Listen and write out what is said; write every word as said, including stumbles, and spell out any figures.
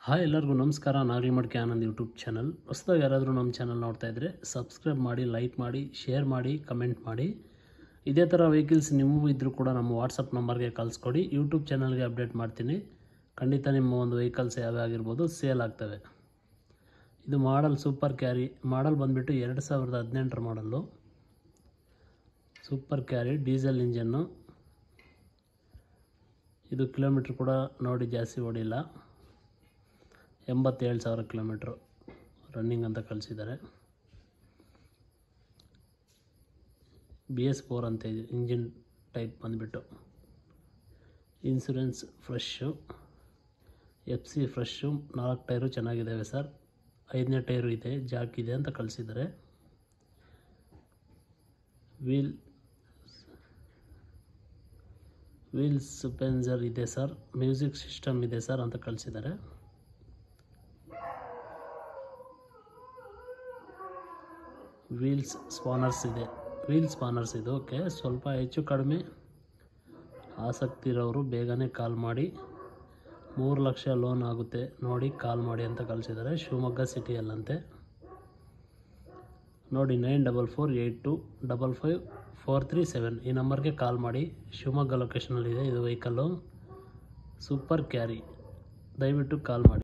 Hi ಎಲ್ಲರಿಗೂ ನಮಸ್ಕಾರ. Nagalamadike Anand YouTube channel. ಹೊಸದಾಗಿ ಯಾರಾದರೂ ನಮ್ಮ ಚಾನಲ್ ನೋಡ್ತಾ ಇದ್ದರೆ ಸಬ್ಸ್ಕ್ರೈಬ್ ಮಾಡಿ, ಲೈಕ್ ಮಾಡಿ, ಶೇರ್ ಮಾಡಿ, ಕಮೆಂಟ್ ಮಾಡಿ. ಇದೇ ಥರ ವೆಹಿಕಲ್ಸ್ ನಿಮಗೂ ಇದ್ದರೂ ಕೂಡ ನಮ್ಮ ವಾಟ್ಸಪ್ ನಂಬರ್ಗೆ ಕಳಿಸ್ಕೊಡಿ. ಯೂಟ್ಯೂಬ್ ಚಾನಲ್ಗೆ ಅಪ್ಡೇಟ್ ಮಾಡ್ತೀನಿ. ಖಂಡಿತ ನಿಮ್ಮ ಒಂದು ವೆಹಿಕಲ್ಸ್ ಯಾವೇ ಆಗಿರ್ಬೋದು ಸೇಲ್ ಆಗ್ತವೆ. ಇದು ಮಾಡಲ್ ಸೂಪರ್ ಕ್ಯಾರಿ. ಮಾಡಲ್ ಬಂದುಬಿಟ್ಟು ಎರಡು ಸಾವಿರದ ಹದಿನೆಂಟರ model. Super carry diesel engine. ಇದು ಕಿಲೋಮೀಟ್ರ್ ಕೂಡ ನೋಡಿ ಜಾಸ್ತಿ ಓಡಿಲ್ಲ. ಎಂಬತ್ತೇಳು ಸಾವಿರ ಕಿಲೋಮೀಟ್ರು ರನ್ನಿಂಗ್ ಅಂತ ಕಳಿಸಿದ್ದಾರೆ. ಬಿ ಎಸ್ ಫೋರ್ ಅಂತ ಇದೆ ಇಂಜಿನ್ ಟೈಪ್ ಬಂದುಬಿಟ್ಟು. Insurance fresh, F C fresh. ನಾಲ್ಕು ಟೈರು ಚೆನ್ನಾಗಿದ್ದಾವೆ ಸರ್. ಐದನೇ ಟೈರು ಇದೆ, ಜಾಕ್ ಇದೆ ಅಂತ ಕಳಿಸಿದ್ದಾರೆ. ವೀಲ್ ವೀಲ್ಸ್ ಪೆನ್ಸರ್ ಇದೆ ಸರ್. ಮ್ಯೂಸಿಕ್ ಸಿಸ್ಟಮ್ ಇದೆ ಸರ್ ಅಂತ ಕಳಿಸಿದ್ದಾರೆ. ವೀಲ್ಸ್ ಸ್ಪಾನರ್ಸ್ ಇದೆ. ವೀಲ್ ಸ್ಪಾನರ್ಸ್ ಇದು ಓಕೆ. ಸ್ವಲ್ಪ ಹೆಚ್ಚು ಕಡಿಮೆ ಆಸಕ್ತಿ ಇರೋರು ಬೇಗನೆ ಕಾಲ್ ಮಾಡಿ. ಮೂರು ಲಕ್ಷ ಲೋನ್ ಆಗುತ್ತೆ ನೋಡಿ ಕಾಲ್ ಮಾಡಿ ಅಂತ ಕಳಿಸಿದ್ದಾರೆ. ಶಿವಮೊಗ್ಗ ಸಿಟಿಯಲ್ಲಂತೆ. ನೋಡಿ nine double four eight two double five four three seven ಈ ನಂಬರ್ಗೆ ಕಾಲ್ ಮಾಡಿ. ಶಿವಮೊಗ್ಗ ಲೊಕೇಶನಲ್ಲಿದೆ ಇದು ವೆಹಿಕಲ್ಲು. Super carry. ದಯವಿಟ್ಟು ಕಾಲ್ ಮಾಡಿ.